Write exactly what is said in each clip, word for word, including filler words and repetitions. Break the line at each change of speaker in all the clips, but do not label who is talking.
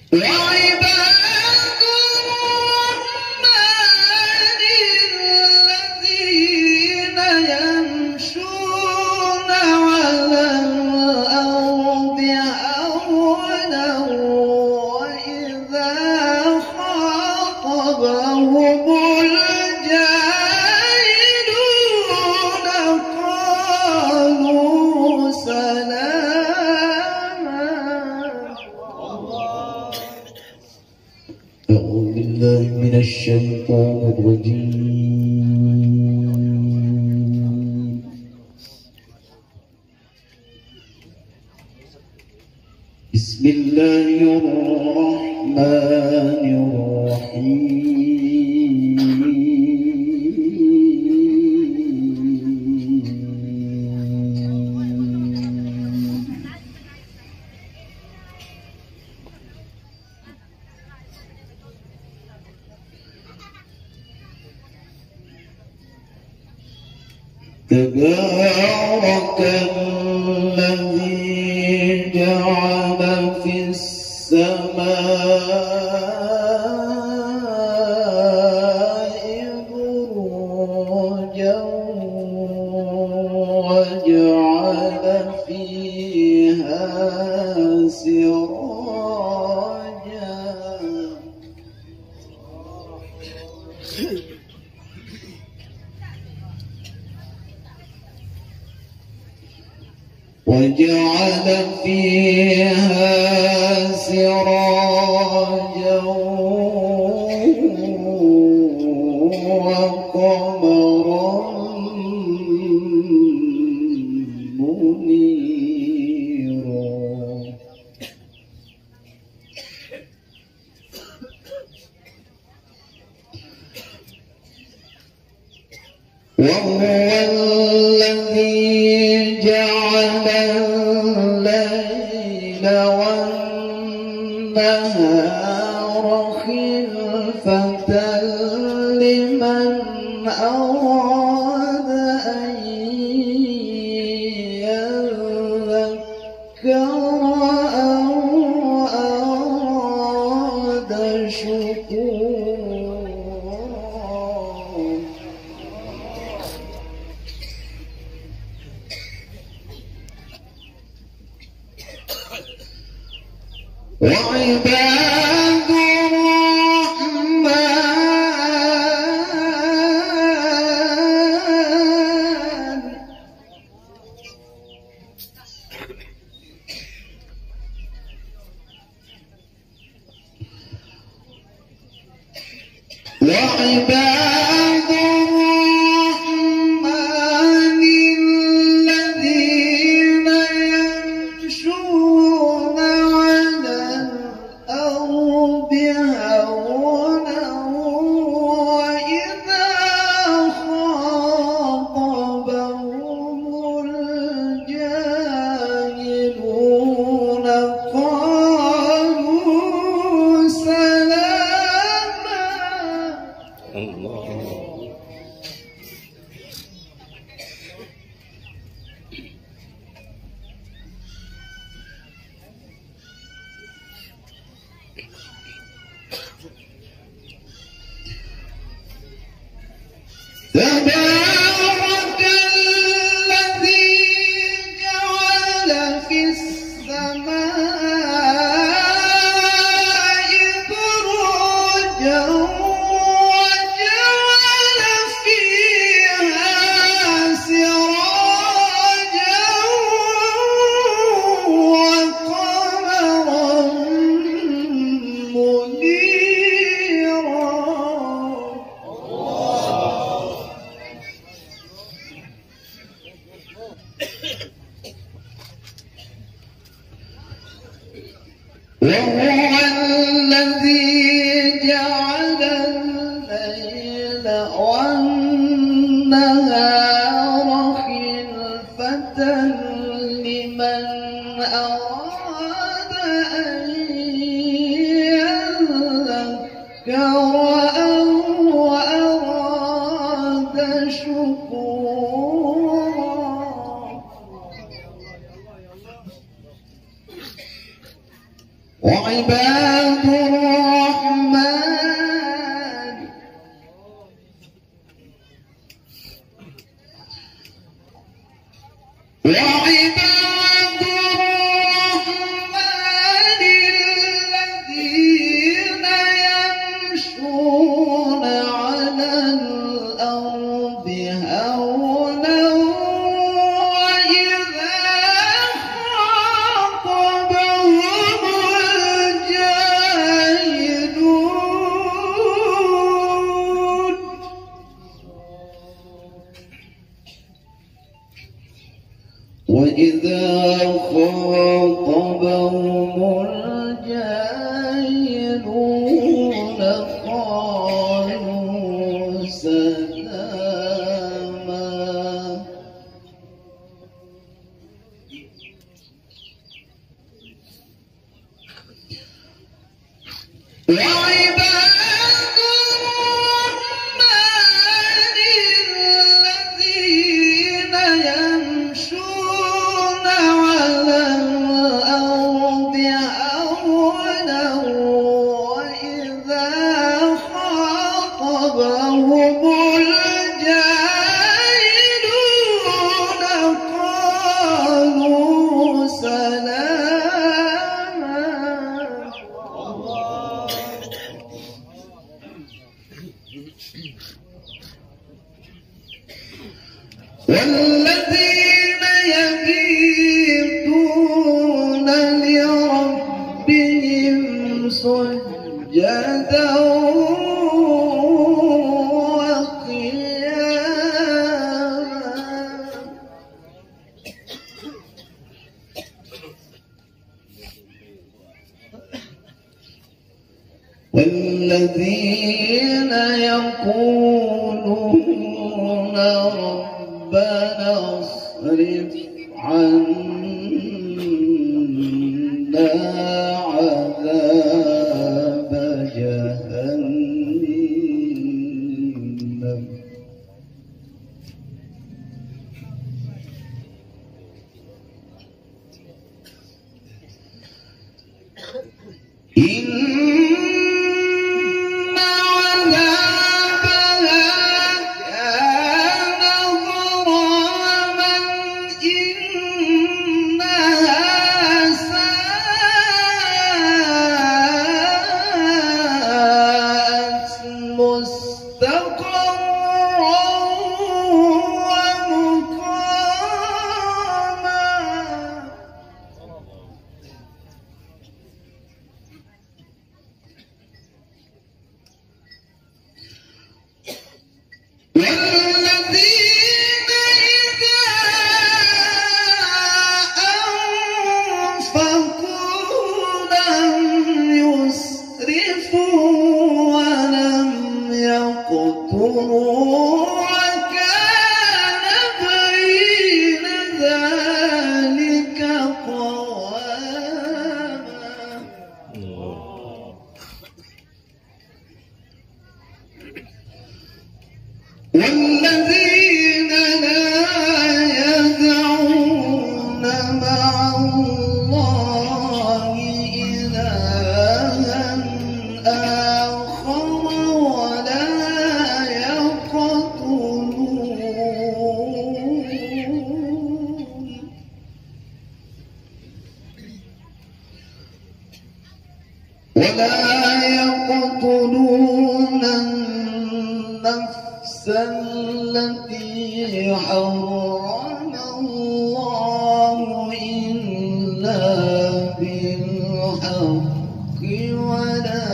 الشيطان الرجيم. بسم الله الرحمن الرحيم. تبارك الذي جعل في السماء بروجا وجعل فيها سراجا وجعل فيها سراجا وقمرا منيرا وهو الذي جعل الليل والنهار خلفة لمن أراد أن يذكر أو أراد شكورا. وعباد الرحمن وعباد الرحمن الذين يمشون على الأرض هونا وإذا خاطبهم الجاهلون قالوا سلاما. الله. تبارك الذي جعل في السماء بروجا وجعل فيها سراجا وقمرا منيرا. وهو الذي جعل الليل والنهار خلفة لمن أراد أن يذكر أو أراد شكورا. وعباد الرحمن وعباد الرحمن الذين يمشون على الأرض هونا وإذا خاطبهم الجاهلون وإذا خاطبهم الجاهلون قالوا سلاما وعباد الرحمن الذين يمشون على الأرض هونا وإذا خاطبهم الجاهلون قالوا سلاما والذين يبيتون لربهم سجدا وقياما والذين يقولون ربنا اصرف عنا عذاب جهنم إن والذين إذا أنفقوا لم يسرفوا ولم يقتروا وكان بين ذلك قواما والذين لا يدعون مع الله إلها آخر ولا يقتلون ولا يقتلون النفس التي حرم الله إلا بالحق ولا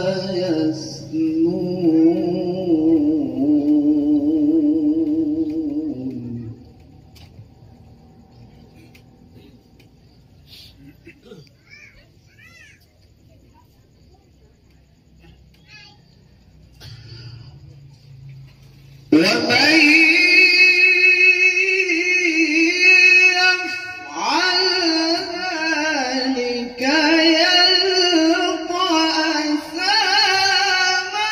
يزنون ومن يفعل ذلك يلقى أثاما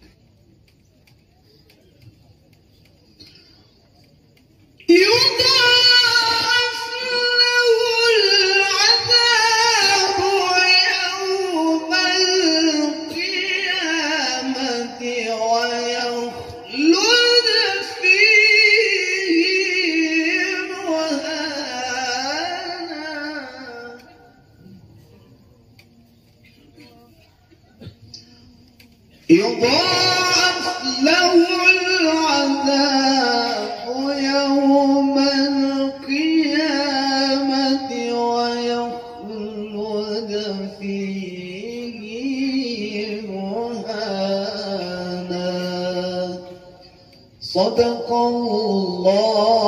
يضاعف فيه مهانا يضاعف له العذاب يوم القيامة ويخلد فيه مهانا. صدق الله